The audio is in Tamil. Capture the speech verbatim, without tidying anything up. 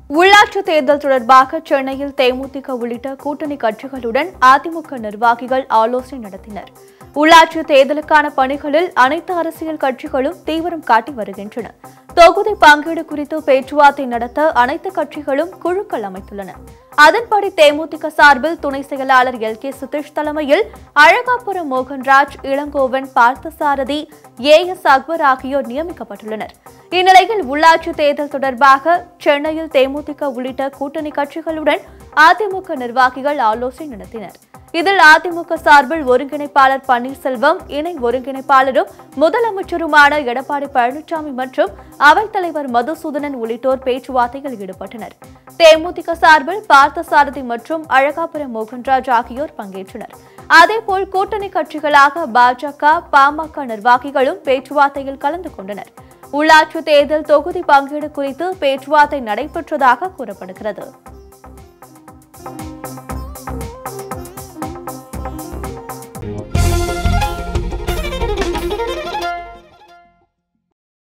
உள்ளாட்சி தேர்தல் தொடர்பாக சென்னையில் தேமுதிக உள்ளிட்ட கூட்டணி கட்சிகளுடன் அதிமுக நிர்வாகிகள் ஆலோசனை நடத்தினர். உள்ளாட்சி தேர்தலுக்கான பணிகளில் அனைத்து அரசியல் கட்சிகளும் தீவிரம் காட்டி வருகின்றன. தொகுதி பங்கீடு குறித்து பேச்சுவார்த்தை நடத்த அனைத்து கட்சிகளும் குழுக்கள் அமைத்துள்ளன. அதன்படி தேமுதிக சார்பில் துணை செயலாளர் எல் கே சுதீஷ் தலைமையில் அழகாபுரம் மோகன்ராஜ், இளங்கோவன், பார்த்தசாரதி, ஏ எஸ் அக்பர் ஆகியோர் நியமிக்கப்பட்டுள்ளனர். இந்நிலையில் உள்ளாட்சி தேர்தல் தொடர்பாக சென்னையில் தேமுதிக உள்ளிட்ட கூட்டணி கட்சிகளுடன் அதிமுக நிர்வாகிகள் ஆலோசனை நடத்தினர். இதில் அதிமுக சார்பில் ஒருங்கிணைப்பாளர் பன்னீர்செல்வம், இணை ஒருங்கிணைப்பாளரும் முதலமைச்சருமான எடப்பாடி பழனிசாமி மற்றும் அவைத்தலைவர் மதுசூதனன் உள்ளிட்டோர் பேச்சுவார்த்தையில் ஈடுபட்டனர். தேமுதிக சார்பில் பார்த்தசாரதி மற்றும் அழகாபுரம் மோகன்ராஜ் ஆகியோர் பங்கேற்றனர். அதேபோல் கூட்டணி கட்சிகளாக பாஜக, பாமக நிர்வாகிகளும் பேச்சுவார்த்தையில் கலந்து கொண்டனர். உள்ளாட்சி தேர்தல் தொகுதி பங்கீடு குறித்து பேச்சுவார்த்தை நடைபெற்றதாக கூறப்படுகிறது.